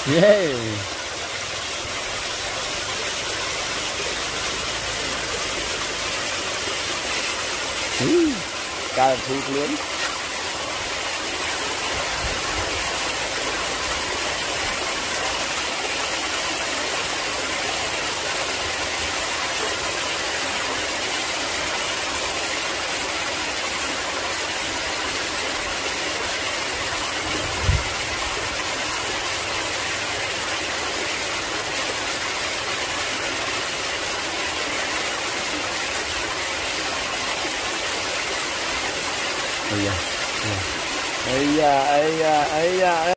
Yeah. Cá thu lớn. Ây da, ây da, ây da, ây da.